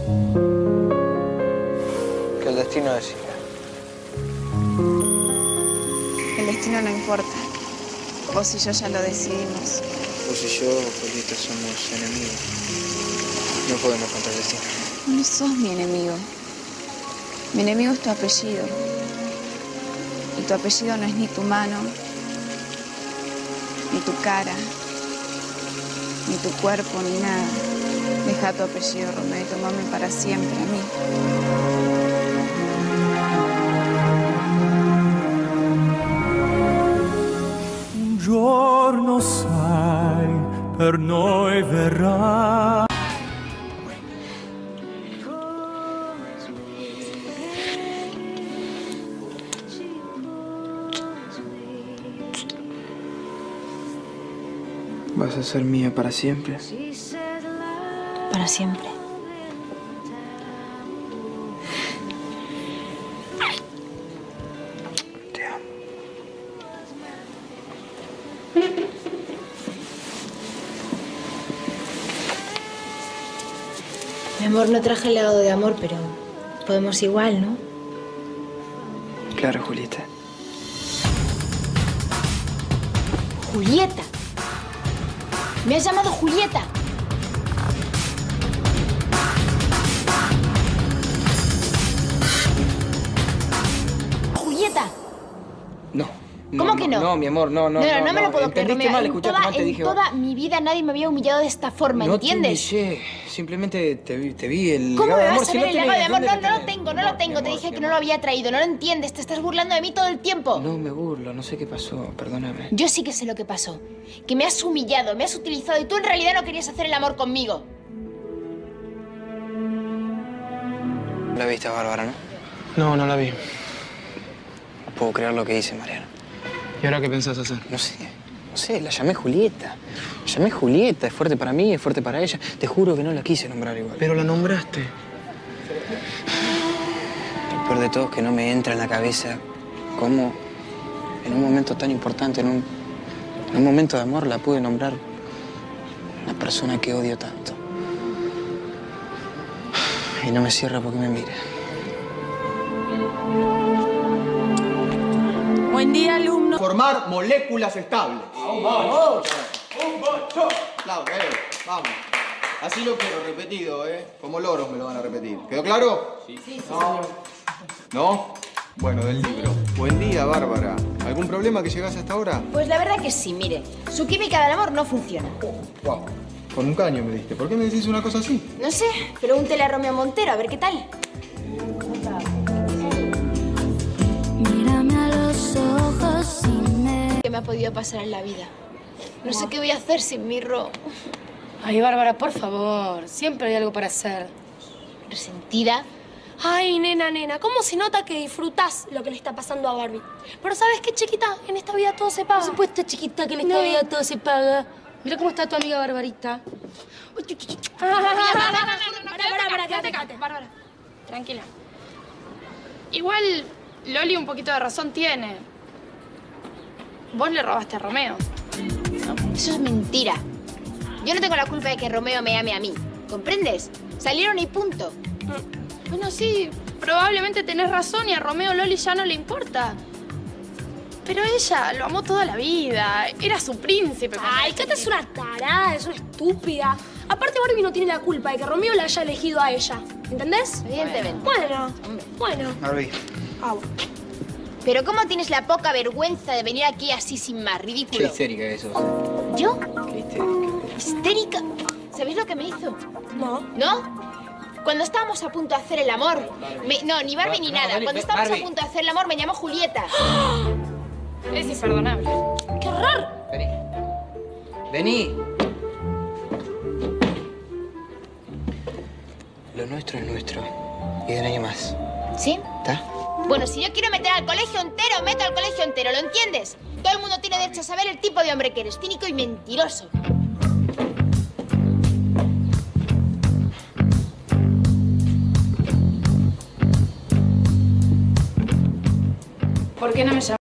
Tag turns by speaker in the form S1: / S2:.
S1: Que el destino decida.
S2: El destino no importa. Vos y yo ya lo decidimos.
S1: Vos y yo, Julieta, somos enemigos. No podemos contra el destino.
S2: No sos mi enemigo. Mi enemigo es tu apellido. Y tu apellido no es ni tu mano, ni tu cara, ni tu cuerpo, ni nada. Deja tu apellido, Romeo, y tomame para siempre a mí.
S3: Un giorno sai, per noi verrà.
S1: ¿Vas a ser mía para siempre?
S4: Para siempre.
S1: Te amo.
S4: Mi amor, no traje helado de amor, pero podemos igual, ¿no?
S1: Claro, Julieta.
S4: ¡Julieta! ¡Me has llamado Julieta! ¡Julieta!
S1: No.
S4: ¿Cómo que no?
S1: No, mi amor, no.
S4: No me lo puedo creer,
S1: Entendiste
S4: Romeo.
S1: mal, escuchaste mal, te dije.
S4: En toda mi vida nadie me había humillado de esta forma, ¿entiendes?
S1: No te humillé. Simplemente te vi el
S4: ¿Cómo
S1: legado
S4: me
S1: de amor.
S4: vas a
S1: Si
S4: ver el legado de amor?
S1: ¿dónde
S4: No lo tengo, no lo tengo. Te dije que no lo había traído, no lo entiendes. Te estás burlando de mí todo el tiempo.
S1: No me burlo, no sé qué pasó, perdóname.
S4: Yo sí que sé lo que pasó. Que me has humillado, me has utilizado y tú en realidad no querías hacer el amor conmigo.
S1: La viste a Bárbara, ¿no? No la vi. No puedo creer lo que hice, Mariano. ¿Y ahora qué pensás hacer? No sé, la llamé Julieta. La llamé Julieta, es fuerte para mí, es fuerte para ella. Te juro que no la quise nombrar igual. Pero la nombraste. Lo peor de todo es que no me entra en la cabeza cómo en un momento tan importante, en un momento de amor, la pude nombrar una persona que odio tanto. Y no me cierra porque me mira.
S5: Buen día, alumno.
S6: Formar moléculas estables. ¡Vamos! Claro, vamos. Así lo quiero, repetido, ¿eh? Como loros me lo van a repetir. ¿Quedó claro? Sí. ¿No? Bueno, del libro. Buen día, Bárbara. ¿Algún problema que llegase hasta ahora?
S4: Pues la verdad que sí, mire. Su química del amor no funciona.
S6: Wow. Con un caño me diste. ¿Por qué me decís una cosa así?
S4: No sé, pregúntele a Romeo Montero a ver qué tal.
S7: Mírame a los ojos y
S4: ¿Qué me ha podido pasar en la vida? No sé qué voy a hacer sin mi Ro.
S5: Ay, Bárbara, por favor. Siempre hay algo para hacer.
S4: ¿Resentida?
S7: Ay, nena, ¿cómo se nota que disfrutás lo que le está pasando a Barbie? Pero ¿sabes qué, chiquita? En esta vida todo se paga.
S5: Por supuesto, chiquita, que en esta vida todo se paga. Mira cómo está tu amiga Barbarita.
S7: Para, quédate.
S8: Bárbara, tranquila. Igual Loli un poquito de razón tiene. Vos le robaste a Romeo.
S4: Eso es mentira. Yo no tengo la culpa de que Romeo me ame a mí. ¿Comprendes? Salieron y punto.
S8: Bueno, sí, probablemente tenés razón y a Romeo Loli ya no le importa. Pero ella lo amó toda la vida. Era su príncipe.
S7: Ay, Cata es una tarada, es una estúpida. Aparte, Barbie no tiene la culpa de que Romeo la haya elegido a ella. ¿Entendés?
S4: Evidentemente.
S7: Bueno.
S1: Barbie.
S4: Pero ¿cómo tienes la poca vergüenza de venir aquí así sin más? Ridículo.
S1: Qué histérica eso.
S4: ¿Yo?
S1: Qué histérica.
S4: ¿Histérica? ¿Sabéis lo que me hizo?
S7: No.
S4: ¿No? Cuando estábamos a punto de hacer el amor... No, ni Barbie ni nada. Cuando estábamos a punto de hacer el amor me llamó Julieta.
S8: Es imperdonable.
S7: ¡Qué horror!
S1: Vení. Lo nuestro es nuestro. Y de nadie más.
S4: ¿Sí?
S1: ¿Está?
S4: Bueno, si yo quiero meter al colegio entero, meto al colegio entero, ¿lo entiendes? Todo el mundo tiene derecho a saber el tipo de hombre que eres, cínico y mentiroso.
S8: ¿Por qué no me llamas?